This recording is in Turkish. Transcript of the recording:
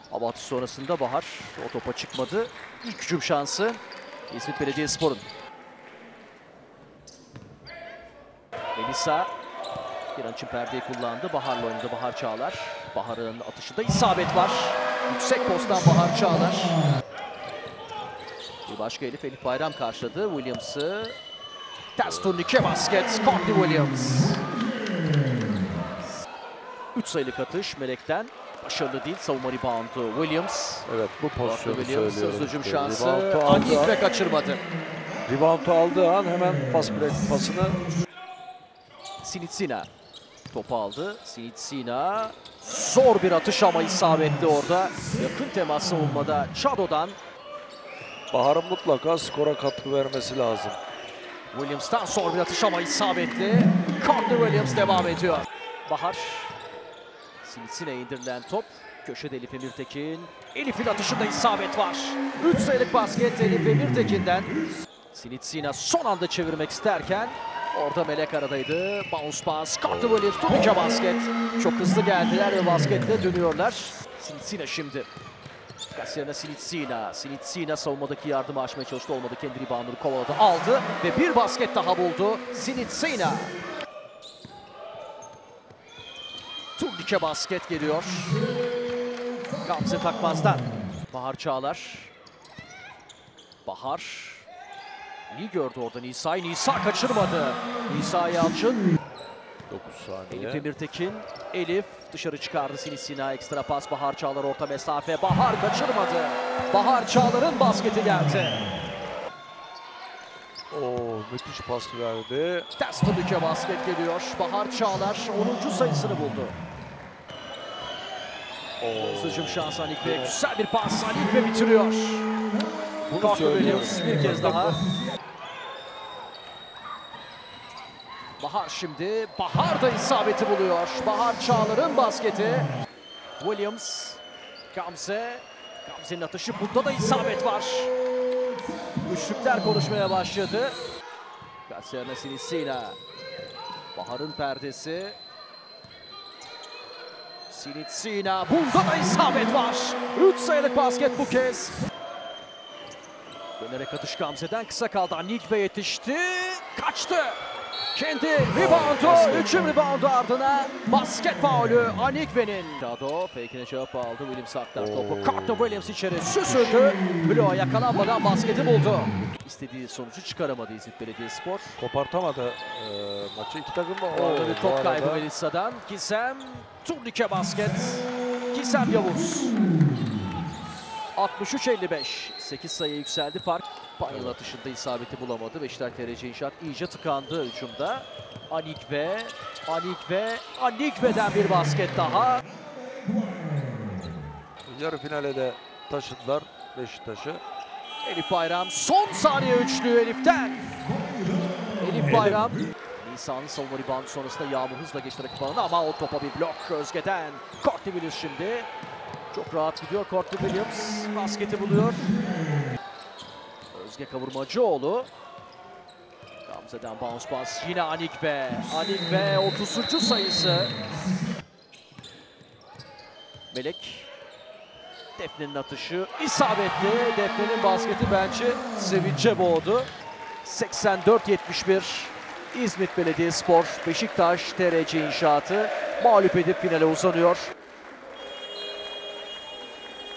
Hava atışı sonrasında Bahar o topa çıkmadı. İlk hücum şansı İzmit Belediyespor'un. Melisa bir an için perdeyi kullandı. Bahar'la oynadı Bahar Çağlar. Bahar'ın atışında isabet var. Yüksek posttan Bahar Çağlar. Bir başka Elif Bayram karşıladı. Williams'ı. Ters turnike basket. Courtney Williams. 3 sayılık atış Melek'ten. Başarılı değil. Savunma reboundu Williams. Evet, bu pozisyonu Williams söylüyorum. hücum İşte. şansı. Anik ve kaçırmadı. Reboundu aldığı an hemen pasını Sinitsina topu aldı. Sinitsina zor bir atış ama isabetli orada. Yakın temas savunmada Çado'dan. Bahar'ın mutlaka skora katkı vermesi lazım. Williams'tan zor bir atış ama isabetli. Courtney Williams devam ediyor. Bahar. Sinitsina'ya indirilen top. Köşede Elif Emirtekin. Elif'in atışında isabet var. 3 sayılık basket Elif Emirtekin'den. Sinitsina son anda çevirmek isterken orada Melek aradaydı. Bounce pass. Courtney Williams turnike basket. Çok hızlı geldiler ve basketle dönüyorlar. Sinitsina şimdi. Kasiyerine Sinitsina. Sinitsina savunmadaki yardımı açmaya çalıştı. Olmadı. Kendi reboundunu kovaladı. Aldı ve bir basket daha buldu. Sinitsina. Turnike basket geliyor. Gamze Takmaz'dan. Bahar Çağlar. Bahar. İyi gördü orada Nisa'yı. Nisa kaçırmadı. Nisa Yalçın. 9 saniye. Elif Emirtekin. Elif dışarı çıkardı Sinitsina. Ekstra pas Bahar Çağlar orta mesafe. Bahar kaçırmadı. Bahar Çağlar'ın basketi geldi. Müthiş pas verdi. Ters turnike basket geliyor. Bahar Çağlar 10. sayısını buldu. Hücum şansı Anikve. Güzel bir pas. Anikve bitiriyor. Bunu söylüyorum. Bir kez daha. Bahar şimdi. Bahar da isabeti buluyor. Bahar Çağlar'ın basketi. Williams. Gamze. Gamze'nin atışı. Bunda da isabet var. Üçlükler konuşmaya başladı. Kasiyerine Sinitsina. Bahar'ın perdesi. Sinitsina. Bunda da isabet var. 3 sayılık basket bu kez. Dönerek atış Gamze'den kısa kaldı. Anikve yetişti. Kaçtı. Kendi reboundu. 3 reboundu ardına. Basket faulü Anikve'nin. Çado fake'ine cevap aldı. Williams aktar topu. Courtney Williams içeri süzüldü. Bloğa yakalanmadan basketi buldu. İstediği sonucu çıkaramadı İzmit Belediyespor. Kopartamadı maçı. İki takım da Orada bir top kaybı Melisa'dan. Gizem turnike basket. Gizem Yavuz. 63-55. 8 sayı yükseldi fark. Panyalı atışında isabeti bulamadı. Beşiktaş TRC İnşaat iyice tıkandı hücumda. Anikve'den bir basket daha. Yarı finale de taşıdılar Beşiktaş'ı. Elif Bayram son saniye üçlü Elif'ten. Elif Bayram. Nisa'nın savunma reboundu sonrasında Yağmur hızla geçti rakip alana ama o topa bir blok Özge'den. Courtney Williams şimdi. Çok rahat gidiyor Courtney Williams. Basketi buluyor. Özge Kavurmacıoğlu. Gamze'den bounce pass. Yine Anikve. Anikve 30. sayısı. Melek. Defne'nin atışı isabetli. Defne'nin basketi bence sevince boğdu. 84-71. İzmit Belediyespor Beşiktaş TRC İnşaat'ı mağlup edip finale uzanıyor.